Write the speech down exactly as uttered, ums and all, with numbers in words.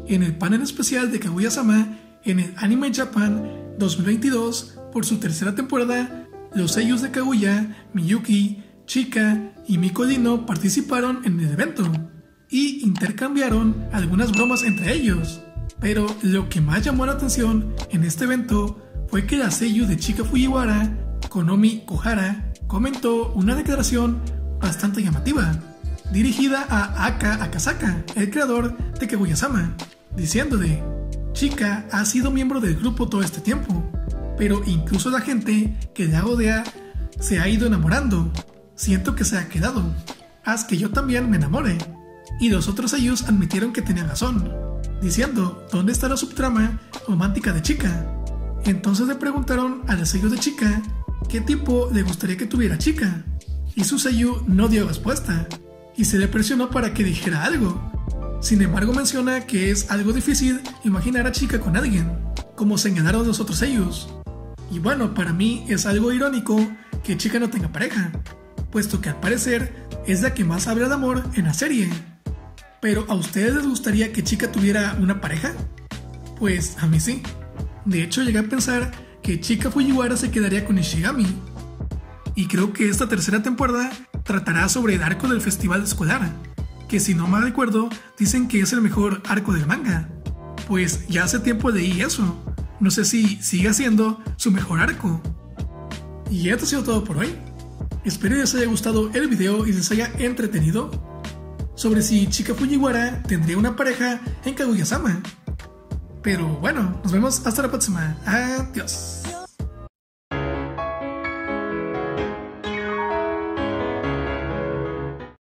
en el panel especial de Kaguya-sama en el Anime Japan dos mil veintidós por su tercera temporada. Los seiyūs de Kaguya, Miyuki, Chika y Miko Dino participaron en el evento y intercambiaron algunas bromas entre ellos. Pero lo que más llamó la atención en este evento fue que la seiyū de Chika Fujiwara, Konomi Kohara, comentó una declaración bastante llamativa, dirigida a Aka Akasaka, el creador de Kaguya-sama, diciéndole: Chika ha sido miembro del grupo todo este tiempo, pero incluso la gente que la rodea se ha ido enamorando. Siento que se ha quedado. Haz que yo también me enamore. Y los otros seiyūs admitieron que tenían razón, diciendo: ¿dónde está la subtrama romántica de Chika? Entonces le preguntaron a los seiyūs de Chika qué tipo le gustaría que tuviera Chika, y su seiyū no dio respuesta, y se le presionó para que dijera algo. Sin embargo, menciona que es algo difícil imaginar a Chika con alguien, como señalaron los otros seiyūs. Y bueno, para mí es algo irónico que Chika no tenga pareja, puesto que al parecer es la que más habla de amor en la serie. Pero ¿a ustedes les gustaría que Chika tuviera una pareja? Pues a mí sí. De hecho, llegué a pensar que Chika Fujiwara se quedaría con Ishigami. Y creo que esta tercera temporada tratará sobre el arco del festival escolar, que si no mal recuerdo dicen que es el mejor arco del manga. Pues ya hace tiempo leí eso. No sé si siga siendo su mejor arco. Y esto ha sido todo por hoy. Espero que les haya gustado el video y les haya entretenido sobre si Chika Fujiwara tendría una pareja en Kaguya-sama. Pero bueno, nos vemos hasta la próxima. Adiós.